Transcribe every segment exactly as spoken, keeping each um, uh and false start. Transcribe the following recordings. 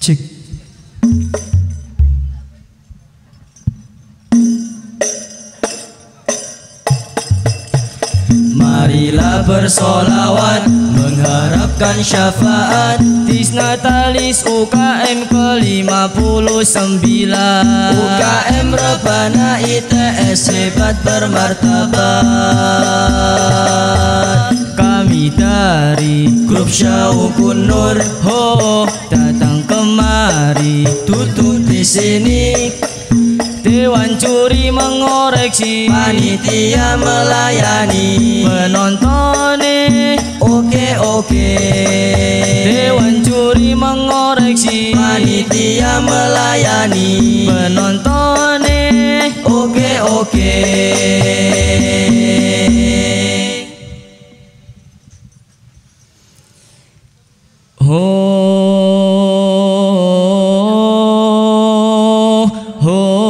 Cek. Marilah bersolawat mengharapkan syafaat Tisna Talis U K M ke lima puluh sembilan. U K M Rebana I T S hebat bermartabat. Kami dari grup Syaukun Nur ho datang kemari tutup di sini. Dewan juri mengoreksi, panitia melayani, penonton nih oke oke. Dewan juri mengoreksi, panitia melayani, penonton nih oke oke. Oh, oh.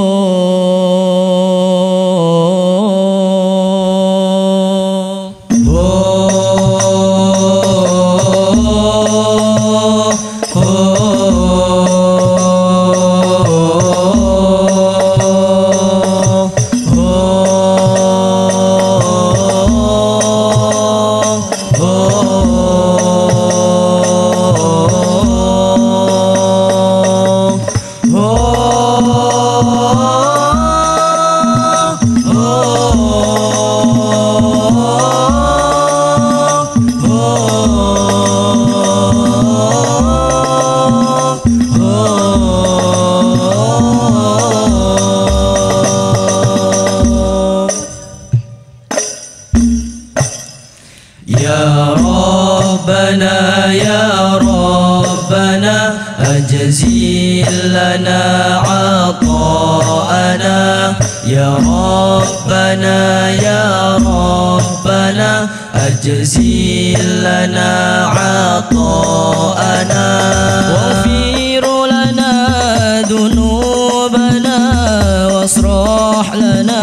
Ya Rabbana ya Rabbana ajzil lana ata'ana. Ya Rabbana ya Rabbana ajzil lana ata'ana. Waghfir lana dhunubana wasrah lana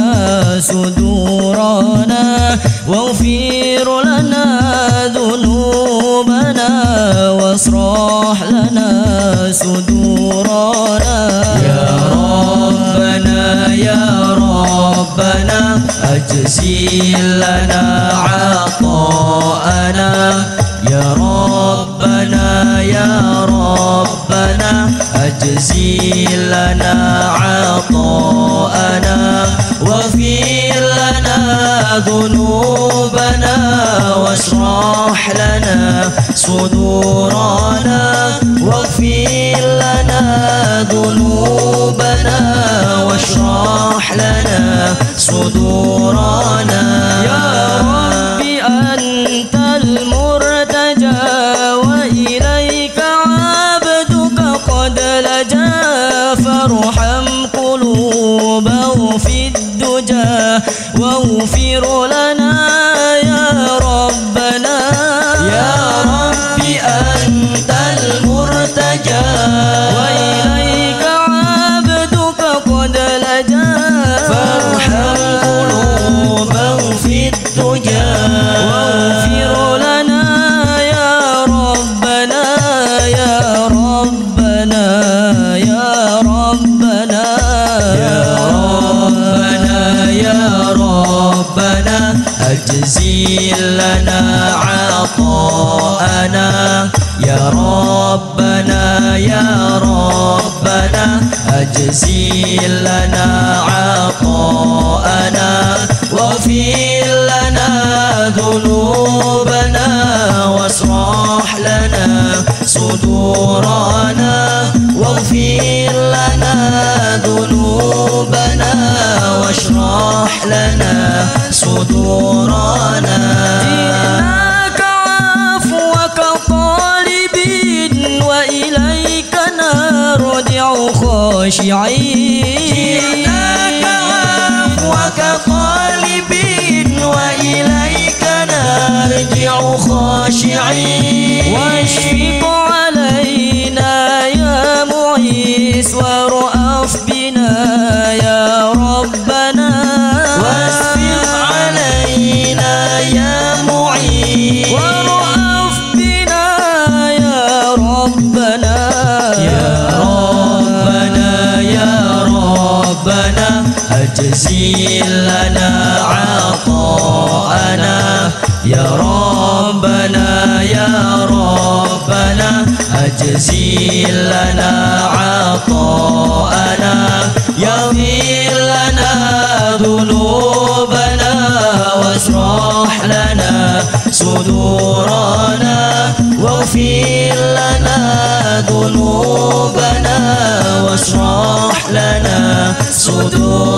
sudurana. Waghfir lana dhunubana wasrah lana sudurana. Ya Rabbana ya Rabbana ajzil lana ata'ana. Ya Rabbana ya Rabbana ajzil lana ata'ana. Waghfir lana dhunubana wasrah lana sudurana. Waghfir lana dhunubana wasrah lana sudurana. Ya Rabbi antal murtaja wa ilayka abduka qad laja. Farham qulubahu fid duja waghfir lana ya Rabbana. Ya Rabbi antal murtaja wa ilayka abduka qad laja. Farham qulubahu fid duja waghfir lana ya Rabbana. Ya Rabbana ya Rabbana ya Rabbana ya Rabbana ajzil lana ata'ana. Ya Rabbana ya Rabbana ajzil lana ata'ana. Waghfir lana dhunubana wasrah lana sudurana. Waghfir lana dhunubana wasrah lana sudurana. Jinaka afwaka talibin wa ilayka narji'u khashi'in. Jinaka afwaka talibin wa ilayka narji'u khashi'in. Washfiq alayna ya mu'is war'af bina ya Rabbana. Wasfiq alayna ya mu'is war'af bina ya Rabbana. Ya أجزل لنا عطاءنا يا ربنا يا ربنا أجزل لنا عطاءنا يغفر لنا ذنوبنا واشرح لنا صدورنا واغفر لنا ذنوبنا واشرح لنا صدورنا